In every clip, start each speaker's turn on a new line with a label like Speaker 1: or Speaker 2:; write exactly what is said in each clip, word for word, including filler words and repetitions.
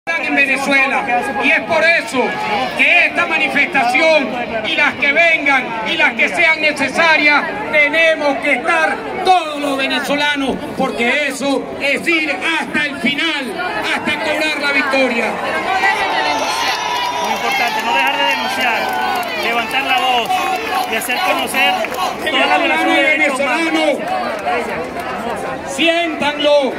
Speaker 1: en Venezuela, y es por eso que esta manifestación y las que vengan y las que sean necesarias, tenemos que estar todos los venezolanos, porque eso es ir hasta el final, hasta cobrar la victoria.
Speaker 2: Muy importante, no dejar de denunciar, levantar la voz y hacer conocer todas las violaciones de derechos humanos.
Speaker 1: Siéntanlo,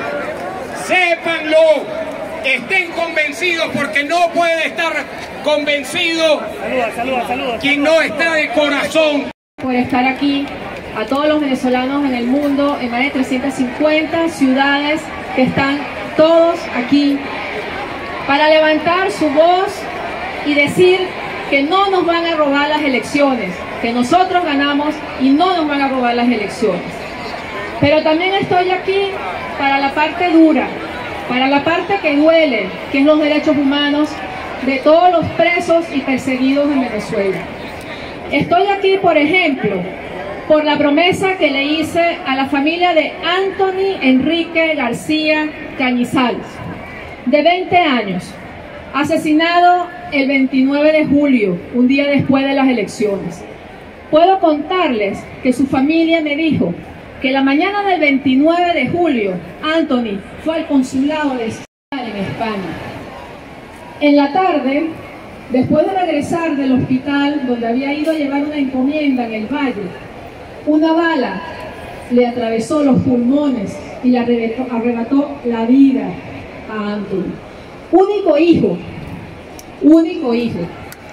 Speaker 1: sépanlo. Estén convencidos, porque no puede estar convencido
Speaker 2: saluda, saluda, saluda.
Speaker 1: quien no está de corazón.
Speaker 3: Por estar aquí, a todos los venezolanos en el mundo, en más de trescientas cincuenta ciudades que están todos aquí, para levantar su voz y decir que no nos van a robar las elecciones, que nosotros ganamos y no nos van a robar las elecciones. Pero también estoy aquí para la parte dura, para la parte que duele, que es los derechos humanos de todos los presos y perseguidos en Venezuela. Estoy aquí, por ejemplo, por la promesa que le hice a la familia de Anthony Enrique García Cañizales, de veinte años, asesinado el veintinueve de julio, un día después de las elecciones. Puedo contarles que su familia me dijo que la mañana del veintinueve de julio, Anthony fue al consulado de en España. En la tarde, después de regresar del hospital donde había ido a llevar una encomienda en el valle, una bala le atravesó los pulmones y le arrebató, arrebató la vida a Anthony. Único hijo, único hijo.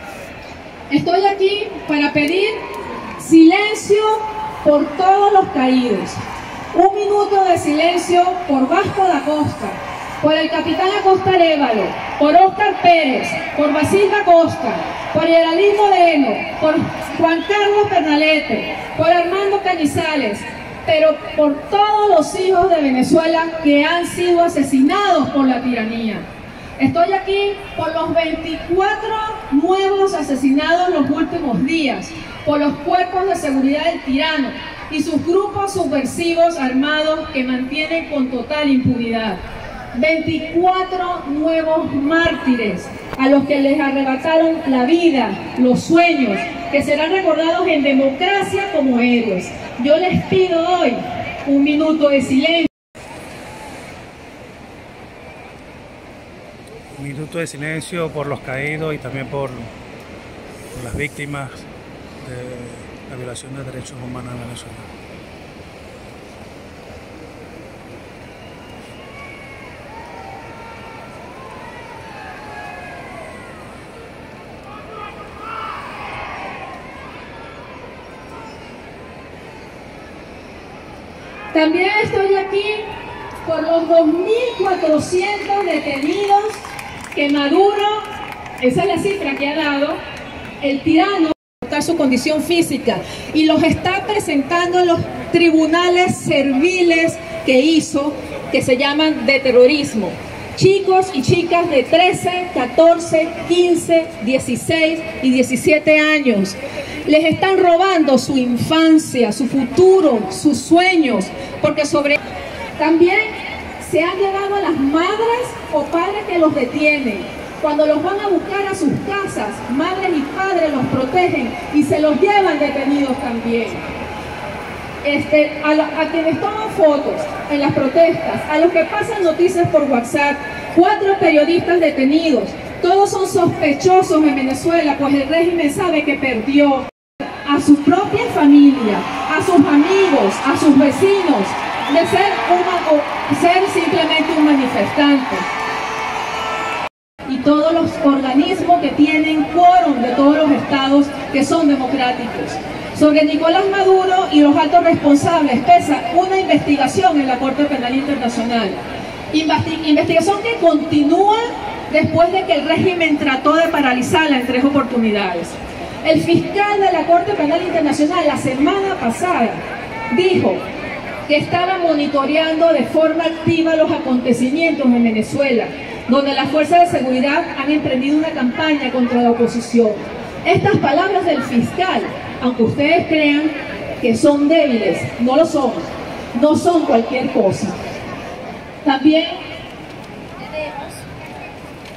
Speaker 3: Estoy aquí para pedir silencio por todos los caídos. Un minuto de silencio por Vasco da Costa, por el capitán Acosta Arévalo, por Óscar Pérez, por Basil da Costa, por Yeralín Moreno, por Juan Carlos Pernalete, por Armando Cañizales, pero por todos los hijos de Venezuela que han sido asesinados por la tiranía. Estoy aquí por los veinticuatro nuevos asesinados en los últimos días, por los cuerpos de seguridad del tirano y sus grupos subversivos armados que mantienen con total impunidad. veinticuatro nuevos mártires a los que les arrebataron la vida, los sueños, que serán recordados en democracia como héroes. Yo les pido hoy un minuto de silencio.
Speaker 4: Un minuto de silencio por los caídos y también por, por las víctimas de la violación de derechos humanos en Venezuela.
Speaker 3: También estoy aquí por los dos mil cuatrocientos detenidos que Maduro, esa es la cifra que ha dado, el tirano, su condición física, y los está presentando en los tribunales serviles que hizo, que se llaman de terrorismo. Chicos y chicas de trece, catorce, quince, dieciséis y diecisiete años. Les están robando su infancia, su futuro, sus sueños, porque sobre... También se han llevado a las madres o padres que los detienen. Cuando los van a buscar a sus casas, madres y padres los protegen y se los llevan detenidos también. Este, a, la, a quienes toman fotos en las protestas, a los que pasan noticias por WhatsApp, cuatro periodistas detenidos, todos son sospechosos en Venezuela, pues el régimen sabe que perdió a su propia familia, a sus amigos, a sus vecinos, de ser, una, o ser simplemente un manifestante. Y todos los organismos que tienen quórum de todos los estados que son democráticos. Sobre Nicolás Maduro y los altos responsables pesa una investigación en la Corte Penal Internacional. Investi- investigación que continúa después de que el régimen trató de paralizarla en tres oportunidades. El fiscal de la Corte Penal Internacional la semana pasada dijo que estaba monitoreando de forma activa los acontecimientos en Venezuela, donde las fuerzas de seguridad han emprendido una campaña contra la oposición. Estas palabras del fiscal, aunque ustedes crean que son débiles, no lo son, no son cualquier cosa. También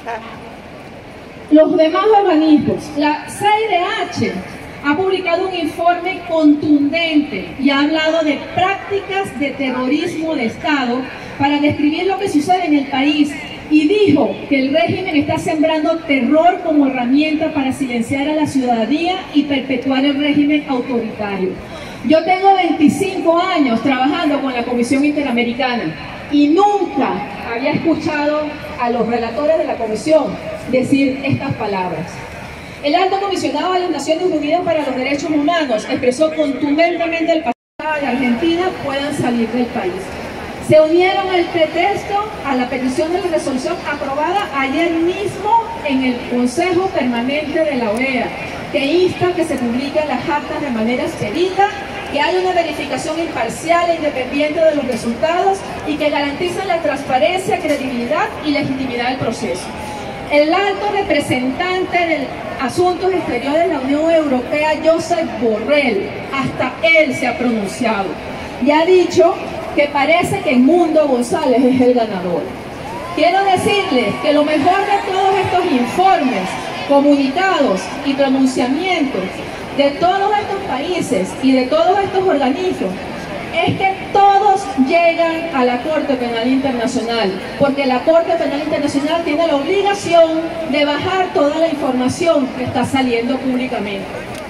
Speaker 3: Los demás organismos, la C I D H ha publicado un informe contundente y ha hablado de prácticas de terrorismo de Estado para describir lo que sucede en el país, y dijo que el régimen está sembrando terror como herramienta para silenciar a la ciudadanía y perpetuar el régimen autoritario. Yo tengo veinticinco años trabajando con la Comisión Interamericana y nunca había escuchado a los relatores de la Comisión decir estas palabras. El Alto Comisionado de las Naciones Unidas para los Derechos Humanos expresó contundentemente el pasado de Argentina puedan salir del país. Se unieron al pretexto a la petición de la resolución aprobada ayer mismo en el Consejo Permanente de la O E A, que insta a que se publiquen las actas de manera expedita, que haya una verificación imparcial e independiente de los resultados y que garantice la transparencia, credibilidad y legitimidad del proceso. El alto representante de Asuntos Exteriores de la Unión Europea, Josep Borrell, hasta él se ha pronunciado y ha dicho que parece que el Mundo González es el ganador. Quiero decirles que lo mejor de todos estos informes, comunicados y pronunciamientos de todos estos países y de todos estos organismos es que todos llegan a la Corte Penal Internacional, porque la Corte Penal Internacional tiene la obligación de bajar toda la información que está saliendo públicamente.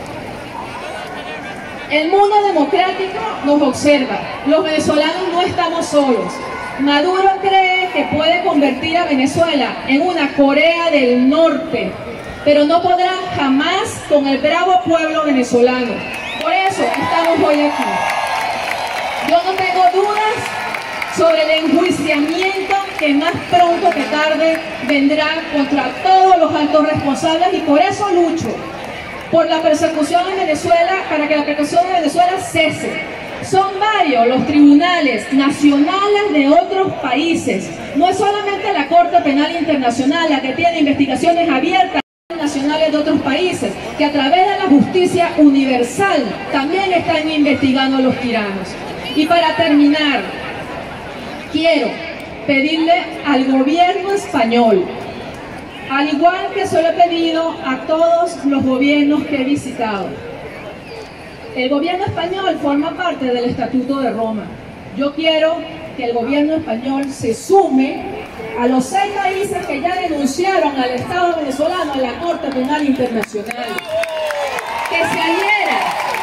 Speaker 3: El mundo democrático nos observa. Los venezolanos no estamos solos. Maduro cree que puede convertir a Venezuela en una Corea del Norte, pero no podrá jamás con el bravo pueblo venezolano. Por eso estamos hoy aquí. Yo no tengo dudas sobre el enjuiciamiento que más pronto que tarde vendrá contra todos los altos responsables, y por eso lucho por la persecución en Venezuela, para que la persecución en Venezuela cese. Son varios los tribunales nacionales de otros países. No es solamente la Corte Penal Internacional la que tiene investigaciones abiertas nacionales de otros países, que a través de la justicia universal también están investigando a los tiranos. Y para terminar, quiero pedirle al gobierno español, al igual que se lo he pedido a todos los gobiernos que he visitado. El gobierno español forma parte del Estatuto de Roma. Yo quiero que el gobierno español se sume a los seis países que ya denunciaron al Estado venezolano en la Corte Penal Internacional. Que se adhiera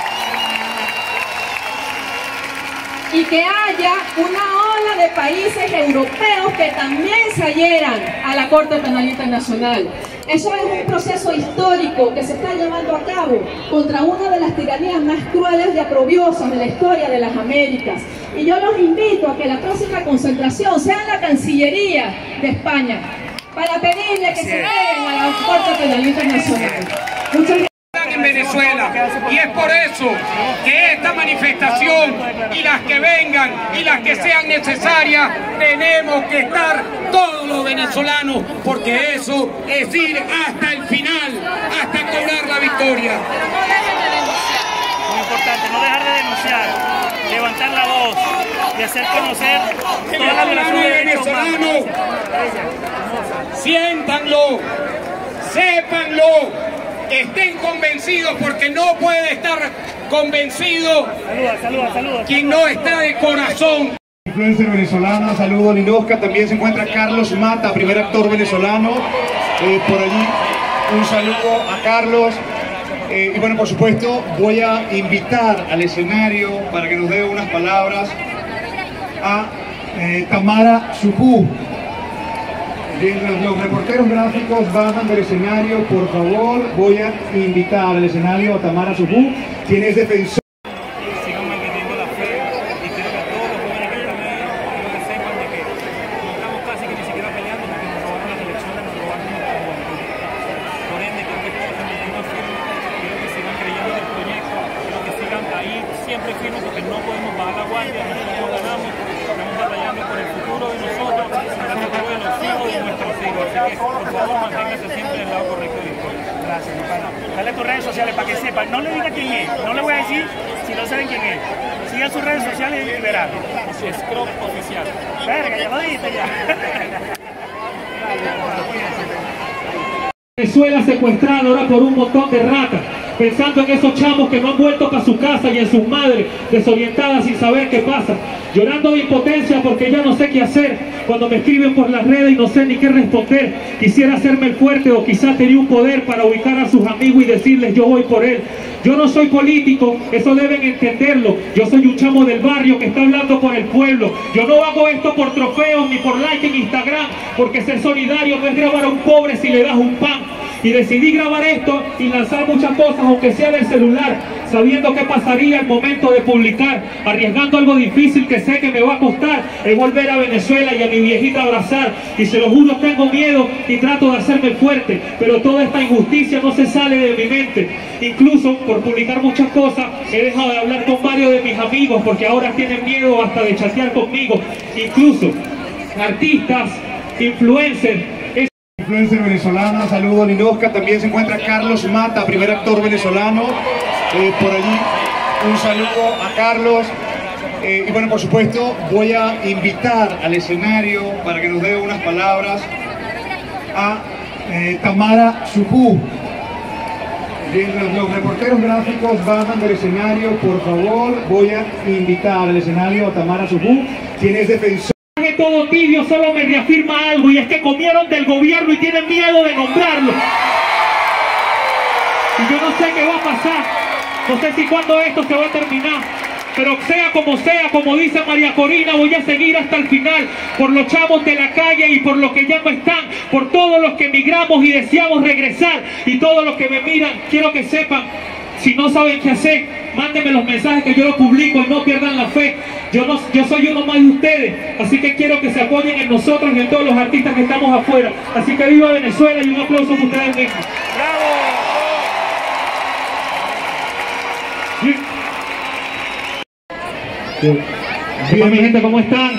Speaker 3: y que haya una ola de países europeos que también se adhieran a la Corte Penal Internacional. Eso es un proceso histórico que se está llevando a cabo contra una de las tiranías más crueles y aprobiosas de la historia de las Américas. Y yo los invito a que la próxima concentración sea en la Cancillería de España, para pedirle que se den a la Corte Penal Internacional. Muchas gracias.
Speaker 1: En Venezuela, y es por eso que esta manifestación y las que vengan y las que sean necesarias, tenemos que estar todos los venezolanos, porque eso es ir hasta el final, hasta cobrar la victoria.
Speaker 2: Muy importante, no dejar de denunciar, levantar la voz y hacer conocer toda la violación de derechos humanos.
Speaker 1: Siéntanlo, sépanlo. Estén convencidos, porque no puede estar convencido
Speaker 2: Saluda, saluda, saluda.
Speaker 1: quien no está de corazón.
Speaker 5: Influencer venezolana, saludo a Linosca. También se encuentra Carlos Mata, primer actor venezolano. Eh, por allí un saludo a Carlos. Eh, y bueno, por supuesto, voy a invitar al escenario para que nos dé unas palabras a eh, Tamara Sujú. Mientras los reporteros gráficos bajan del escenario, por favor, voy a invitar al escenario a Tamara Sujú, quien es defensor.
Speaker 2: Sigan manteniendo la fe, y quiero que todos los jóvenes que están ahí, quiero que sepan de que no estamos casi que ni siquiera peleando, porque nos robaron las elecciones, nos robaron nuestra juventud. Por ende, quiero que todos se mantengan firmes, quiero que sigan creyendo en el proyecto, quiero que sigan ahí siempre firmes, porque no podemos bajar la guardia, nosotros no ganamos, estamos batallando por el futuro de nosotros, por el futuro de los hijos y de nuestros hijos. Así que, por favor, manténgase siempre del lado correcto de la historia. Gracias, mi pana. Dale tus redes sociales para que sepan. No le diga quién es, no le voy a decir si no saben quién es. Sigan sus redes sociales y verán. Scrop Oficial. Verga, ya lo dijiste ya. Dale, cuídense.
Speaker 6: Venezuela secuestrada ahora por un montón de ratas, pensando en esos chamos que no han vuelto para su casa y en sus madres desorientadas sin saber qué pasa, llorando de impotencia porque ya no sé qué hacer, cuando me escriben por las redes y no sé ni qué responder. Quisiera hacerme el fuerte o quizás tenía un poder para ubicar a sus amigos y decirles yo voy por él. Yo no soy político, eso deben entenderlo. Yo soy un chamo del barrio que está hablando por el pueblo. Yo no hago esto por trofeos ni por like en Instagram, porque ser solidario no es grabar a un pobre si le das un pan. Y decidí grabar esto y lanzar muchas cosas, aunque sea del celular, sabiendo qué pasaría al momento de publicar, arriesgando algo difícil que sé que me va a costar, es volver a Venezuela y a mi viejita abrazar. Y se lo juro, tengo miedo y trato de hacerme fuerte, pero toda esta injusticia no se sale de mi mente. Incluso por publicar muchas cosas he dejado de hablar con varios de mis amigos, porque ahora tienen miedo hasta de chatear conmigo. Incluso artistas, influencers,
Speaker 5: influencer venezolana, saludo Linosca. También se encuentra Carlos Mata, primer actor venezolano, eh, por allí. Un saludo a Carlos. Eh, y bueno, por supuesto, voy a invitar al escenario para que nos dé unas palabras a eh, Tamara Sujú. Mientras los reporteros gráficos bajan del escenario, por favor, voy a invitar al escenario a Tamara Sujú, quien es defensora.
Speaker 6: Todo tibio solo me reafirma algo, y es que comieron del gobierno y tienen miedo de nombrarlo. Y yo no sé qué va a pasar, no sé si cuándo esto se va a terminar, pero sea como sea, como dice María Corina, voy a seguir hasta el final, por los chavos de la calle y por los que ya no están, por todos los que emigramos y deseamos regresar, y todos los que me miran. Quiero que sepan, si no saben qué hacer, mándenme los mensajes que yo los publico y no pierdan la fe. Yo, no, yo soy uno más de ustedes, así que quiero que se apoyen en nosotros y en todos los artistas que estamos afuera. Así que viva Venezuela y un aplauso para ustedes mismos. ¡Bravo! Sí. Bien, mi gente, ¿cómo están?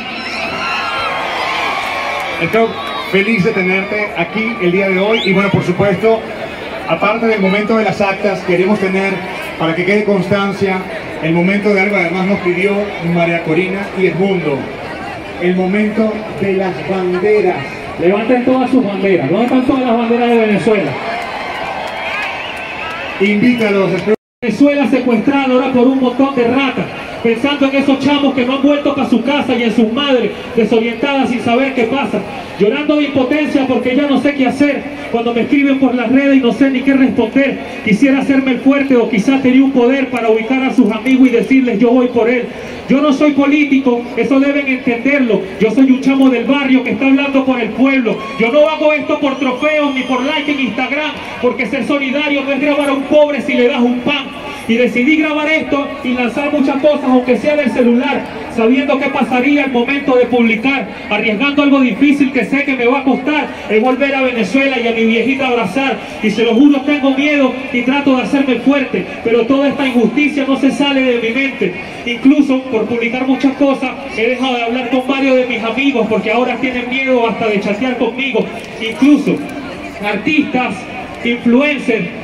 Speaker 5: Estoy feliz de tenerte aquí el día de hoy. Y bueno, por supuesto, aparte del momento de las actas, queremos tener, para que quede constancia, el momento de algo que además nos pidió María Corina y Edmundo. El momento de las banderas.
Speaker 6: Levanten todas sus banderas. ¿Dónde están todas las banderas de Venezuela?
Speaker 5: Invítalos.
Speaker 6: Venezuela secuestrada ahora por un montón de ratas, pensando en esos chamos que no han vuelto para su casa y en sus madres desorientadas sin saber qué pasa, llorando de impotencia porque ya no sé qué hacer, cuando me escriben por las redes y no sé ni qué responder. Quisiera hacerme el fuerte o quizás tenía un poder para ubicar a sus amigos y decirles yo voy por él. Yo no soy político, eso deben entenderlo. Yo soy un chamo del barrio que está hablando por el pueblo. Yo no hago esto por trofeos ni por like en Instagram, porque ser solidario no es grabar a un pobre si le das un pan. Y decidí grabar esto y lanzar muchas cosas, aunque sea del celular, sabiendo qué pasaría al momento de publicar, arriesgando algo difícil que sé que me va a costar, es volver a Venezuela y a mi viejita abrazar. Y se lo juro, tengo miedo y trato de hacerme fuerte, pero toda esta injusticia no se sale de mi mente. Incluso por publicar muchas cosas he dejado de hablar con varios de mis amigos, porque ahora tienen miedo hasta de chatear conmigo. Incluso artistas, influencers,